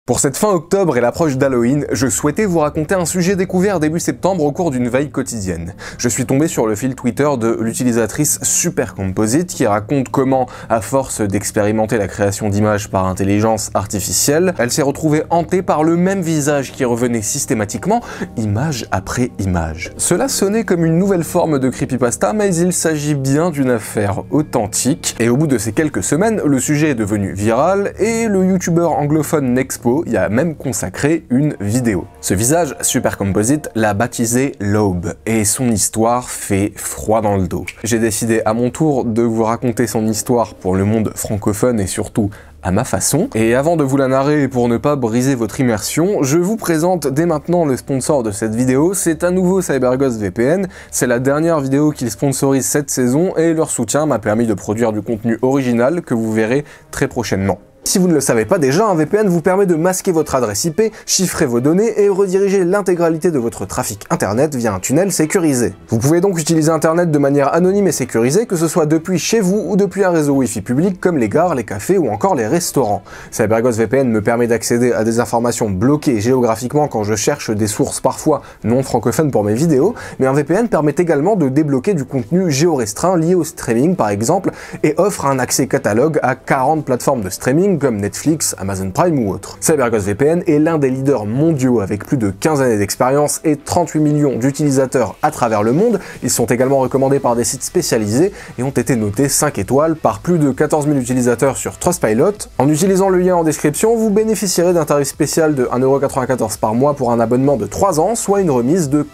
Pour cette fin octobre et l'approche d'Halloween, je souhaitais vous raconter un sujet découvert début septembre au cours d'une veille quotidienne. Je suis tombé sur le fil Twitter de l'utilisatrice Supercomposite qui raconte comment, à force d'expérimenter la création d'images par intelligence artificielle, elle s'est retrouvée hantée par le même visage qui revenait systématiquement, image après image. Cela sonnait comme une nouvelle forme de creepypasta, mais il s'agit bien d'une affaire authentique. Et au bout de ces quelques semaines, le sujet est devenu viral et le youtubeur anglophone Nexpo y a même consacré une vidéo. Ce visage Supercomposite l'a baptisé l'Aube et son histoire fait froid dans le dos. J'ai décidé à mon tour de vous raconter son histoire pour le monde francophone et surtout à ma façon. Et avant de vous la narrer et pour ne pas briser votre immersion, je vous présente dès maintenant le sponsor de cette vidéo, c'est à nouveau CyberGhost VPN. C'est la dernière vidéo qu'ils sponsorisent cette saison et leur soutien m'a permis de produire du contenu original que vous verrez très prochainement. Si vous ne le savez pas déjà, un VPN vous permet de masquer votre adresse IP, chiffrer vos données et rediriger l'intégralité de votre trafic internet via un tunnel sécurisé. Vous pouvez donc utiliser internet de manière anonyme et sécurisée, que ce soit depuis chez vous ou depuis un réseau Wi-Fi public comme les gares, les cafés ou encore les restaurants. CyberGhost VPN me permet d'accéder à des informations bloquées géographiquement quand je cherche des sources parfois non francophones pour mes vidéos, mais un VPN permet également de débloquer du contenu géorestreint lié au streaming par exemple, et offre un accès catalogue à 40 plateformes de streaming comme Netflix, Amazon Prime ou autres. CyberGhost VPN est l'un des leaders mondiaux avec plus de 15 années d'expérience et 38 millions d'utilisateurs à travers le monde. Ils sont également recommandés par des sites spécialisés et ont été notés 5 étoiles par plus de 14 000 utilisateurs sur Trustpilot. En utilisant le lien en description, vous bénéficierez d'un tarif spécial de 1,94 € par mois pour un abonnement de 3 ans, soit une remise de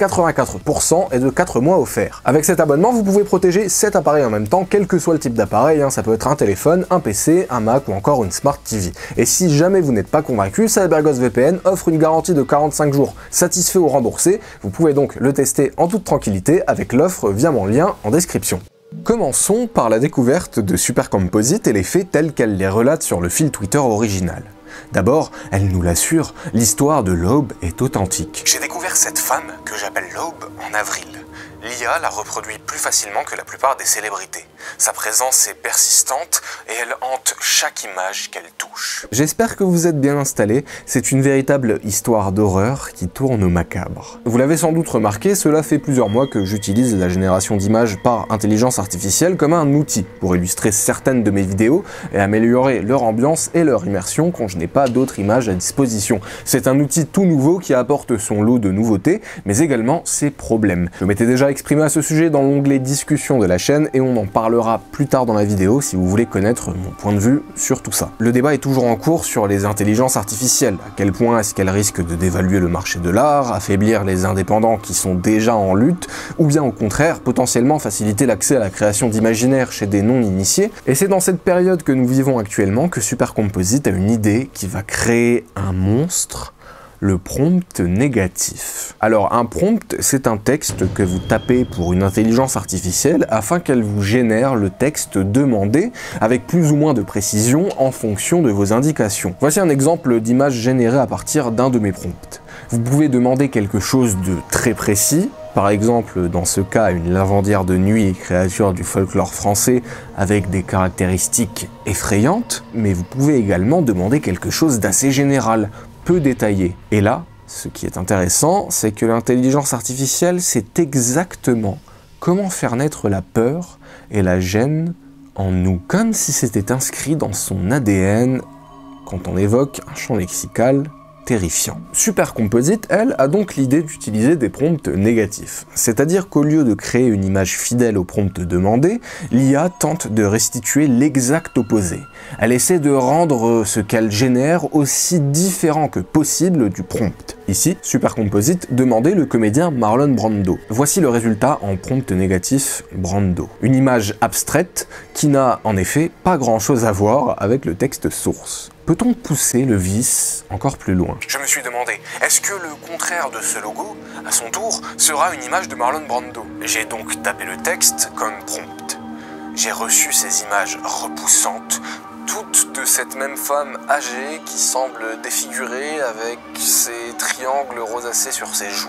84% et de 4 mois offerts. Avec cet abonnement, vous pouvez protéger 7 appareils en même temps, quel que soit le type d'appareil, ça peut être un téléphone, un PC, un Mac ou encore une Smart TV. Et si jamais vous n'êtes pas convaincu, CyberGhost VPN offre une garantie de 45 jours satisfait ou remboursé. Vous pouvez donc le tester en toute tranquillité avec l'offre via mon lien en description. Commençons par la découverte de Supercomposite et les faits tels qu'elle les relate sur le fil Twitter original. D'abord, elle nous l'assure, l'histoire de l'Aube est authentique. J'ai découvert cette femme, que j'appelle l'Aube, en avril. L'IA la reproduit plus facilement que la plupart des célébrités. Sa présence est persistante et elle hante chaque image qu'elle touche. J'espère que vous êtes bien installés, c'est une véritable histoire d'horreur qui tourne au macabre. Vous l'avez sans doute remarqué, cela fait plusieurs mois que j'utilise la génération d'images par intelligence artificielle comme un outil pour illustrer certaines de mes vidéos et améliorer leur ambiance et leur immersion quand je n'ai pas d'autres images à disposition. C'est un outil tout nouveau qui apporte son lot de nouveautés, mais également ses problèmes. Je m'étais déjà exprimé à ce sujet dans l'onglet discussion de la chaîne et on en parlera plus tard dans la vidéo si vous voulez connaître mon point de vue sur tout ça. Le débat est toujours en cours sur les intelligences artificielles. À quel point est-ce qu'elles risquent de dévaluer le marché de l'art, affaiblir les indépendants qui sont déjà en lutte, ou bien au contraire potentiellement faciliter l'accès à la création d'imaginaire chez des non-initiés. Et c'est dans cette période que nous vivons actuellement que Supercomposite a une idée qui va créer un monstre, le prompt négatif. Alors un prompt, c'est un texte que vous tapez pour une intelligence artificielle afin qu'elle vous génère le texte demandé avec plus ou moins de précision en fonction de vos indications. Voici un exemple d'image générée à partir d'un de mes prompts. Vous pouvez demander quelque chose de très précis, par exemple dans ce cas une lavandière de nuit, créature du folklore français avec des caractéristiques effrayantes, mais vous pouvez également demander quelque chose d'assez général, peu détaillé. Et là, ce qui est intéressant, c'est que l'intelligence artificielle sait exactement comment faire naître la peur et la gêne en nous, comme si c'était inscrit dans son ADN quand on évoque un champ lexical terrifiant. Supercomposite, elle, a donc l'idée d'utiliser des prompts négatifs. C'est-à-dire qu'au lieu de créer une image fidèle au prompt demandé, l'IA tente de restituer l'exact opposé. Elle essaie de rendre ce qu'elle génère aussi différent que possible du prompt. Ici, Supercomposite demandait le comédien Marlon Brando. Voici le résultat en prompt négatif Brando. Une image abstraite qui n'a en effet pas grand-chose à voir avec le texte source. Peut-on pousser le vice encore plus loin? Je me suis demandé, est-ce que le contraire de ce logo, à son tour, sera une image de Marlon Brando? J'ai donc tapé le texte comme prompt. J'ai reçu ces images repoussantes, toutes de cette même femme âgée qui semble défigurée avec ses triangles rosacés sur ses joues.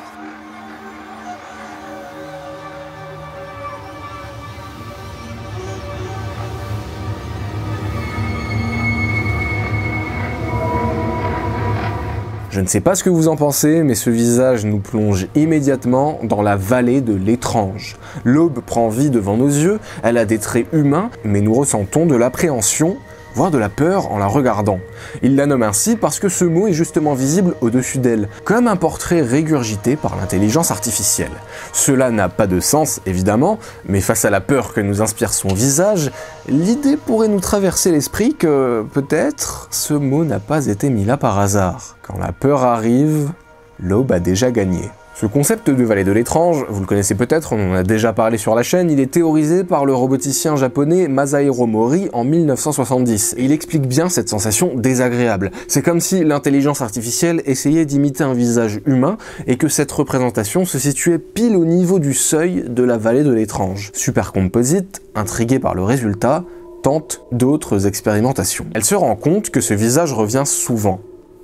Je ne sais pas ce que vous en pensez, mais ce visage nous plonge immédiatement dans la vallée de l'étrange. L'aube prend vie devant nos yeux, elle a des traits humains, mais nous ressentons de l'appréhension, voire de la peur en la regardant. Il la nomme ainsi parce que ce mot est justement visible au-dessus d'elle, comme un portrait régurgité par l'intelligence artificielle. Cela n'a pas de sens, évidemment, mais face à la peur que nous inspire son visage, l'idée pourrait nous traverser l'esprit que, peut-être, ce mot n'a pas été mis là par hasard. Quand la peur arrive, l'aube a déjà gagné. Ce concept de vallée de l'étrange, vous le connaissez peut-être, on en a déjà parlé sur la chaîne, il est théorisé par le roboticien japonais Masahiro Mori en 1970. Et il explique bien cette sensation désagréable. C'est comme si l'intelligence artificielle essayait d'imiter un visage humain et que cette représentation se situait pile au niveau du seuil de la vallée de l'étrange. Supercomposite, intrigué par le résultat, tente d'autres expérimentations. Elle se rend compte que ce visage revient souvent.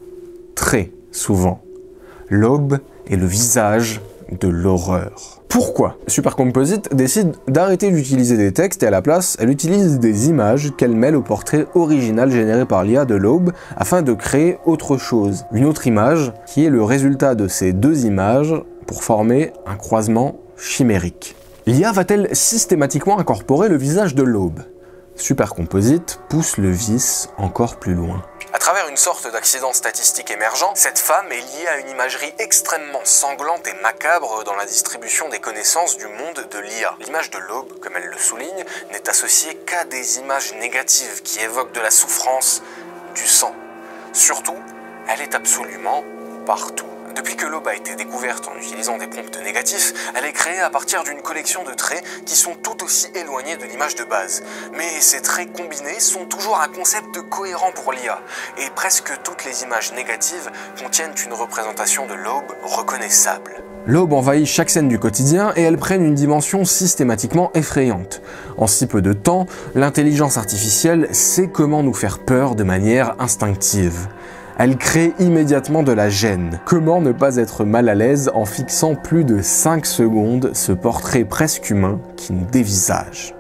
Très souvent. L'aube est le visage de l'horreur. Pourquoi Supercomposite décide d'arrêter d'utiliser des textes et à la place, elle utilise des images qu'elle mêle au portrait original généré par l'IA de l'aube afin de créer autre chose. Une autre image qui est le résultat de ces deux images pour former un croisement chimérique. L'IA va-t-elle systématiquement incorporer le visage de l'aube? Supercomposite pousse le vice encore plus loin. À travers une sorte d'accident statistique émergent, cette femme est liée à une imagerie extrêmement sanglante et macabre dans la distribution des connaissances du monde de l'IA. L'image de l'aube, comme elle le souligne, n'est associée qu'à des images négatives qui évoquent de la souffrance, du sang. Surtout, elle est absolument partout. Depuis que l'aube a été découverte en utilisant des prompts négatifs, elle est créée à partir d'une collection de traits qui sont tout aussi éloignés de l'image de base. Mais ces traits combinés sont toujours un concept cohérent pour l'IA, et presque toutes les images négatives contiennent une représentation de l'aube reconnaissable. L'aube envahit chaque scène du quotidien et elles prennent une dimension systématiquement effrayante. En si peu de temps, l'intelligence artificielle sait comment nous faire peur de manière instinctive. Elle crée immédiatement de la gêne. Comment ne pas être mal à l'aise en fixant plus de 5 secondes ce portrait presque humain qui nous dévisage?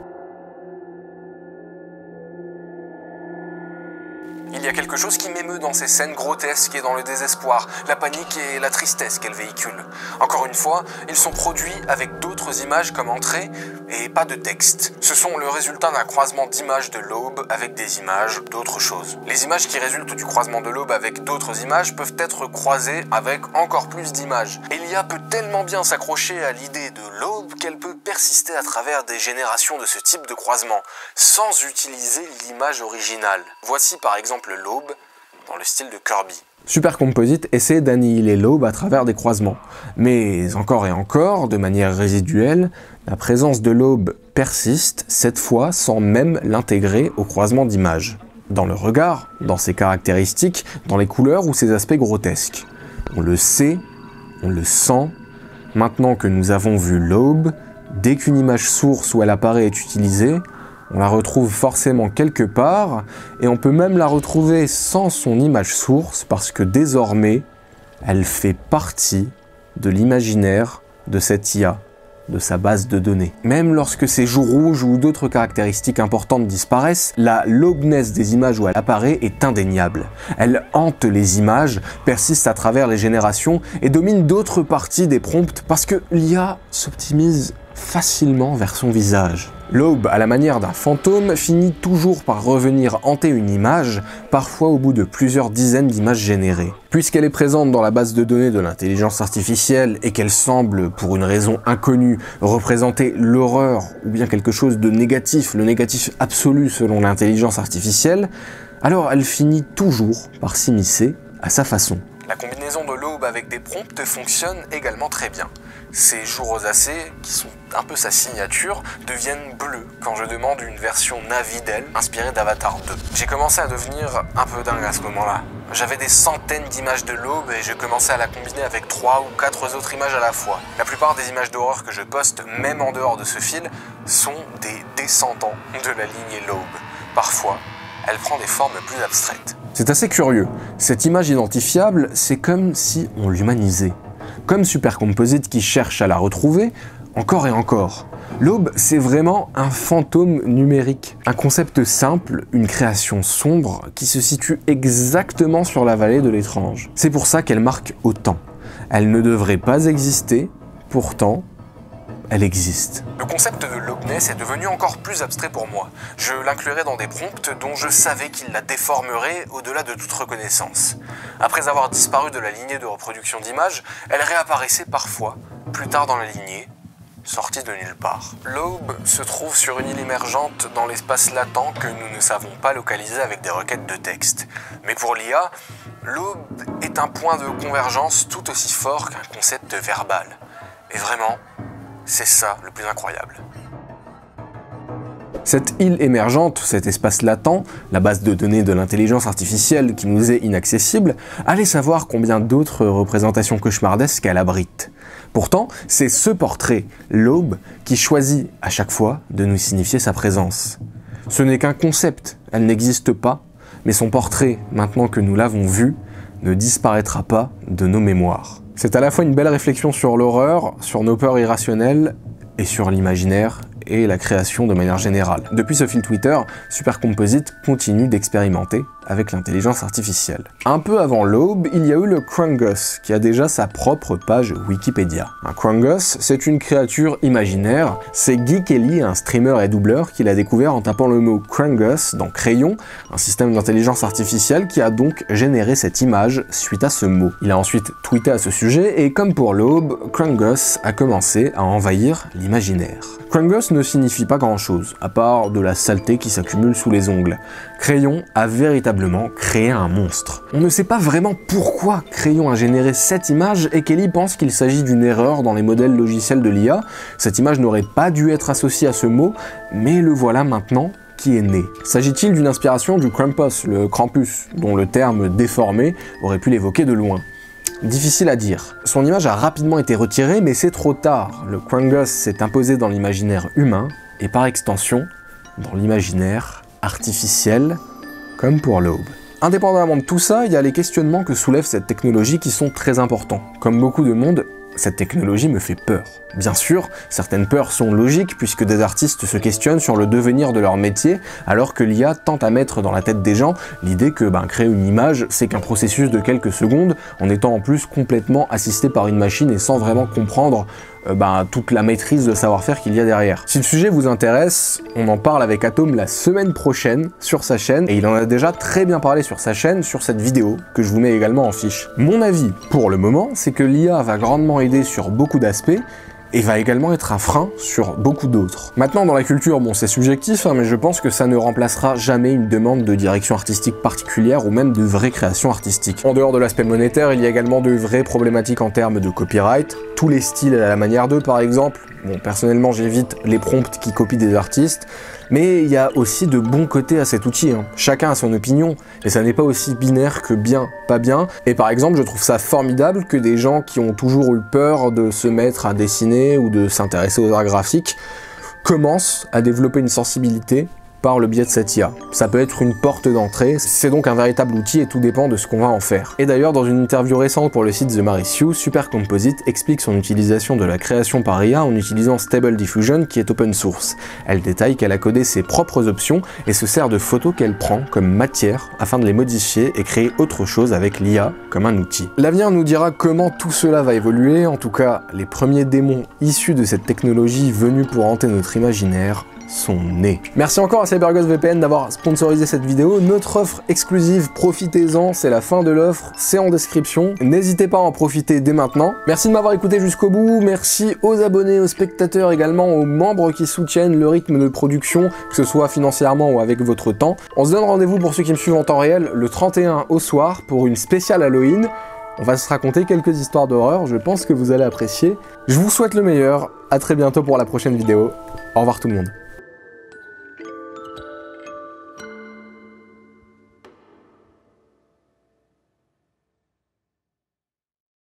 Il y a quelque chose qui m'émeut dans ces scènes grotesques et dans le désespoir, la panique et la tristesse qu'elles véhiculent. Encore une fois, ils sont produits avec d'autres images comme entrée et pas de texte. Ce sont le résultat d'un croisement d'images de l'aube avec des images d'autres choses. Les images qui résultent du croisement de l'aube avec d'autres images peuvent être croisées avec encore plus d'images. Et l'IA peut tellement bien s'accrocher à l'idée de l'aube qu'elle peut persister à travers des générations de ce type de croisement, sans utiliser l'image originale. Voici par exemple l'aube dans le style de Kirby. Supercomposite essaie d'annihiler l'aube à travers des croisements. Mais encore et encore, de manière résiduelle, la présence de l'aube persiste, cette fois sans même l'intégrer au croisement d'images. Dans le regard, dans ses caractéristiques, dans les couleurs ou ses aspects grotesques. On le sait, on le sent. Maintenant que nous avons vu l'aube, dès qu'une image source où elle apparaît est utilisée, on la retrouve forcément quelque part, et on peut même la retrouver sans son image source, parce que désormais, elle fait partie de l'imaginaire de cette IA, de sa base de données. Même lorsque ses joues rouges ou d'autres caractéristiques importantes disparaissent, la l'aubness des images où elle apparaît est indéniable. Elle hante les images, persiste à travers les générations, et domine d'autres parties des prompts, parce que l'IA s'optimise facilement vers son visage. L'aube, à la manière d'un fantôme, finit toujours par revenir hanter une image, parfois au bout de plusieurs dizaines d'images générées. Puisqu'elle est présente dans la base de données de l'intelligence artificielle et qu'elle semble, pour une raison inconnue, représenter l'horreur ou bien quelque chose de négatif, le négatif absolu selon l'intelligence artificielle, alors elle finit toujours par s'immiscer à sa façon. La combinaison de l'aube avec des prompts fonctionne également très bien. Ces joues rosacées, qui sont un peu sa signature, deviennent bleues quand je demande une version Navi d'elle, inspirée d'Avatar 2. J'ai commencé à devenir un peu dingue à ce moment-là. J'avais des centaines d'images de l'aube et je commençais à la combiner avec 3 ou 4 autres images à la fois. La plupart des images d'horreur que je poste, même en dehors de ce fil, sont des descendants de la lignée l'aube. Parfois, elle prend des formes plus abstraites. C'est assez curieux. Cette image identifiable, c'est comme si on l'humanisait. Comme Supercomposite qui cherche à la retrouver, encore et encore. L'aube, c'est vraiment un fantôme numérique. Un concept simple, une création sombre qui se situe exactement sur la vallée de l'étrange. C'est pour ça qu'elle marque autant. Elle ne devrait pas exister, pourtant, elle existe. Le concept de l'aubness est devenu encore plus abstrait pour moi. Je l'inclurais dans des prompts dont je savais qu'il la déformerait au-delà de toute reconnaissance. Après avoir disparu de la lignée de reproduction d'images, elle réapparaissait parfois, plus tard dans la lignée, sortie de nulle part. L'aube se trouve sur une île émergente dans l'espace latent que nous ne savons pas localiser avec des requêtes de texte. Mais pour l'IA, l'aube est un point de convergence tout aussi fort qu'un concept verbal. Et vraiment, c'est ça le plus incroyable. Cette île émergente, cet espace latent, la base de données de l'intelligence artificielle qui nous est inaccessible, allez savoir combien d'autres représentations cauchemardesques elle abrite. Pourtant, c'est ce portrait, l'aube, qui choisit à chaque fois de nous signifier sa présence. Ce n'est qu'un concept, elle n'existe pas, mais son portrait, maintenant que nous l'avons vu, ne disparaîtra pas de nos mémoires. C'est à la fois une belle réflexion sur l'horreur, sur nos peurs irrationnelles et sur l'imaginaire et la création de manière générale. Depuis ce fil Twitter, Supercomposite continue d'expérimenter avec l'intelligence artificielle. Un peu avant l'aube, il y a eu le Krungus, qui a déjà sa propre page Wikipédia. Un Krungus, c'est une créature imaginaire. C'est Guy Kelly, un streamer et doubleur, qui l'a découvert en tapant le mot Krungus dans Crayon, un système d'intelligence artificielle qui a donc généré cette image suite à ce mot. Il a ensuite tweeté à ce sujet, et comme pour l'aube, Krungus a commencé à envahir l'imaginaire. Krungus ne signifie pas grand-chose, à part de la saleté qui s'accumule sous les ongles. Crayon a véritablement créé un monstre. On ne sait pas vraiment pourquoi Crayon a généré cette image et Kelly pense qu'il s'agit d'une erreur dans les modèles logiciels de l'IA. Cette image n'aurait pas dû être associée à ce mot, mais le voilà maintenant qui est né. S'agit-il d'une inspiration du Krampus, le Krampus, dont le terme déformé aurait pu l'évoquer de loin? Difficile à dire. Son image a rapidement été retirée, mais c'est trop tard. Le Krungus s'est imposé dans l'imaginaire humain, et par extension, dans l'imaginaire artificiel, comme pour l'aube. Indépendamment de tout ça, il y a les questionnements que soulève cette technologie qui sont très importants. Comme beaucoup de monde, cette technologie me fait peur. Bien sûr, certaines peurs sont logiques puisque des artistes se questionnent sur le devenir de leur métier, alors que l'IA tente à mettre dans la tête des gens l'idée que créer une image, c'est qu'un processus de quelques secondes, en étant en plus complètement assisté par une machine et sans vraiment comprendre toute la maîtrise de savoir-faire qu'il y a derrière. Si le sujet vous intéresse, on en parle avec Atom la semaine prochaine sur sa chaîne, et il en a déjà très bien parlé sur sa chaîne, sur cette vidéo, que je vous mets également en fiche. Mon avis, pour le moment, c'est que l'IA va grandement aider sur beaucoup d'aspects, et va également être un frein sur beaucoup d'autres. Maintenant, dans la culture, bon, c'est subjectif, mais je pense que ça ne remplacera jamais une demande de direction artistique particulière ou même de vraie création artistique. En dehors de l'aspect monétaire, il y a également de vraies problématiques en termes de copyright, tous les styles à la manière d'eux par exemple. Bon, personnellement, j'évite les prompts qui copient des artistes, mais il y a aussi de bons côtés à cet outil. Chacun a son opinion, et ça n'est pas aussi binaire que bien, pas bien. Et par exemple, je trouve ça formidable que des gens qui ont toujours eu peur de se mettre à dessiner ou de s'intéresser aux arts graphiques commencent à développer une sensibilité par le biais de cette IA. Ça peut être une porte d'entrée, c'est donc un véritable outil et tout dépend de ce qu'on va en faire. Et d'ailleurs, dans une interview récente pour le site The Marissue, Supercomposite explique son utilisation de la création par IA en utilisant Stable Diffusion qui est open source. Elle détaille qu'elle a codé ses propres options et se sert de photos qu'elle prend comme matière afin de les modifier et créer autre chose avec l'IA comme un outil. L'avenir nous dira comment tout cela va évoluer, en tout cas les premiers démons issus de cette technologie venus pour hanter notre imaginaire sont nés. Merci encore à CyberGhost VPN d'avoir sponsorisé cette vidéo. Notre offre exclusive, profitez-en, c'est la fin de l'offre, c'est en description. N'hésitez pas à en profiter dès maintenant. Merci de m'avoir écouté jusqu'au bout, merci aux abonnés, aux spectateurs, également aux membres qui soutiennent le rythme de production, que ce soit financièrement ou avec votre temps. On se donne rendez-vous pour ceux qui me suivent en temps réel le 31 au soir pour une spéciale Halloween. On va se raconter quelques histoires d'horreur, je pense que vous allez apprécier. Je vous souhaite le meilleur, à très bientôt pour la prochaine vidéo. Au revoir tout le monde.